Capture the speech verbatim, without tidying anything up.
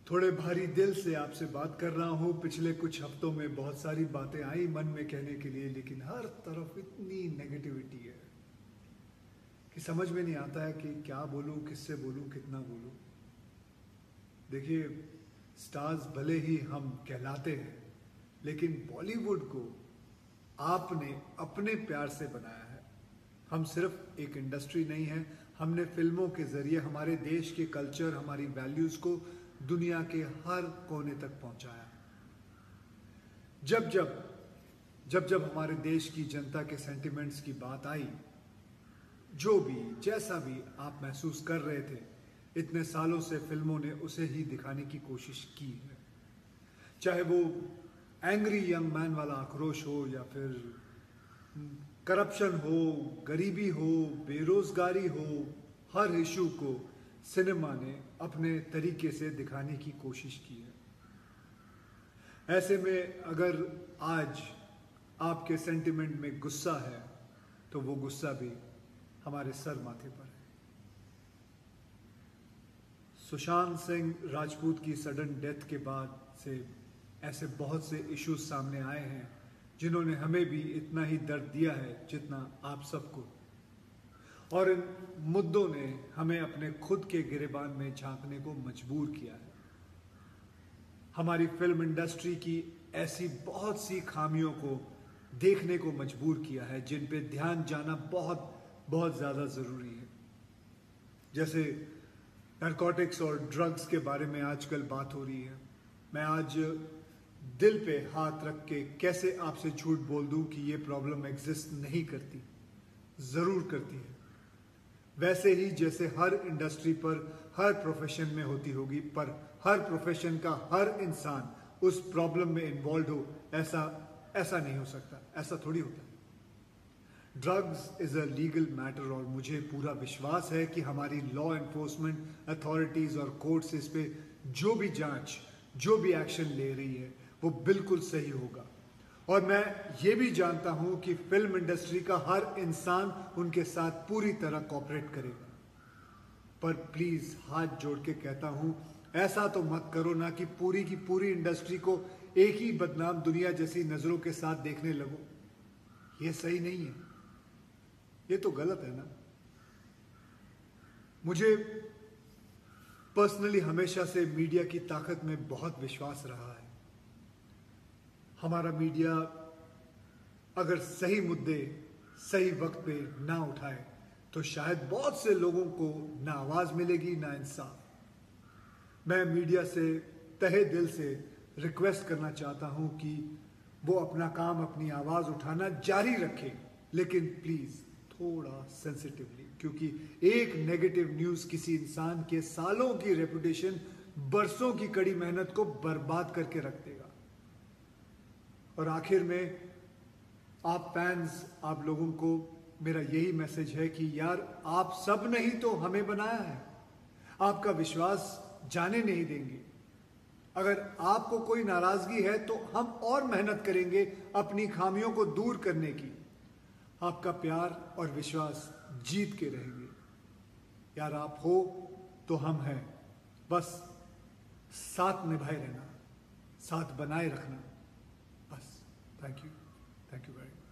थोड़े भारी दिल से आपसे बात कर रहा हूँ। पिछले कुछ हफ्तों में बहुत सारी बातें आई मन में कहने के लिए, लेकिन हर तरफ इतनी नेगेटिविटी है कि समझ में नहीं आता है कि क्या बोलूँ, किससे बोलूँ, कितना बोलूँ। देखिए, स्टार्स भले ही हम कहलाते हैं, लेकिन बॉलीवुड को आपने अपने प्यार से बनाया है। हम सिर्फ एक इंडस्ट्री नहीं है, हमने फिल्मों के जरिए हमारे देश के कल्चर, हमारी वैल्यूज को दुनिया के हर कोने तक पहुंचाया। जब जब जब जब हमारे देश की जनता के सेंटिमेंट्स की बात आई, जो भी जैसा भी आप महसूस कर रहे थे, इतने सालों से फिल्मों ने उसे ही दिखाने की कोशिश की है। चाहे वो एंग्री यंग मैन वाला आक्रोश हो, या फिर करप्शन हो, गरीबी हो, बेरोजगारी हो, हर इशू को सिनेमा ने अपने तरीके से दिखाने की कोशिश की है। ऐसे में अगर आज आपके सेंटिमेंट में गुस्सा है, तो वो गुस्सा भी हमारे सर माथे पर है। सुशांत सिंह राजपूत की सडन डेथ के बाद से ऐसे बहुत से इश्यूज सामने आए हैं जिन्होंने हमें भी इतना ही दर्द दिया है जितना आप सबको, और इन मुद्दों ने हमें अपने खुद के गिरेबान में झांकने को मजबूर किया है। हमारी फिल्म इंडस्ट्री की ऐसी बहुत सी खामियों को देखने को मजबूर किया है जिन पे ध्यान जाना बहुत बहुत ज्यादा जरूरी है। जैसे नारकोटिक्स और ड्रग्स के बारे में आजकल बात हो रही है। मैं आज दिल पे हाथ रख के कैसे आपसे झूठ बोल दूं कि ये प्रॉब्लम एग्जिस्ट नहीं करती, जरूर करती है। वैसे ही जैसे हर इंडस्ट्री पर, हर प्रोफेशन में होती होगी, पर हर प्रोफेशन का हर इंसान उस प्रॉब्लम में इन्वॉल्व हो, ऐसा ऐसा नहीं हो सकता, ऐसा थोड़ी होता है। Drugs is a legal matter, और मुझे पूरा विश्वास है कि हमारी लॉ एनफोर्समेंट अथॉरिटीज और कोर्ट्स इस पे जो भी जांच, जो भी एक्शन ले रही है, वो बिल्कुल सही होगा। और मैं ये भी जानता हूं कि फिल्म इंडस्ट्री का हर इंसान उनके साथ पूरी तरह कोऑपरेट करेगा। पर प्लीज हाथ जोड़ के कहता हूं, ऐसा तो मत करो ना कि पूरी की पूरी इंडस्ट्री को एक ही बदनाम दुनिया जैसी नजरों के साथ देखने लगो। ये सही नहीं है, ये तो गलत है ना। मुझे पर्सनली हमेशा से मीडिया की ताकत में बहुत विश्वास रहा है। हमारा मीडिया अगर सही मुद्दे सही वक्त पे ना उठाए तो शायद बहुत से लोगों को ना आवाज मिलेगी, ना इंसाफ। मैं मीडिया से तहे दिल से रिक्वेस्ट करना चाहता हूं कि वो अपना काम, अपनी आवाज उठाना जारी रखे, लेकिन प्लीज थोड़ा सेंसिटिवली, क्योंकि एक नेगेटिव न्यूज किसी इंसान के सालों की रेपुटेशन, बरसों की कड़ी मेहनत को बर्बाद करके रख देगा। और आखिर में आप फैंस, आप लोगों को मेरा यही मैसेज है कि यार, आप सब ने ही तो हमें बनाया है, आपका विश्वास जाने नहीं देंगे। अगर आपको कोई नाराजगी है तो हम और मेहनत करेंगे अपनी खामियों को दूर करने की। आपका प्यार और विश्वास जीत के रहेंगे। यार, आप हो तो हम हैं, बस साथ निभाए रहना, साथ बनाए रखना, बस। Thank you, thank you very much.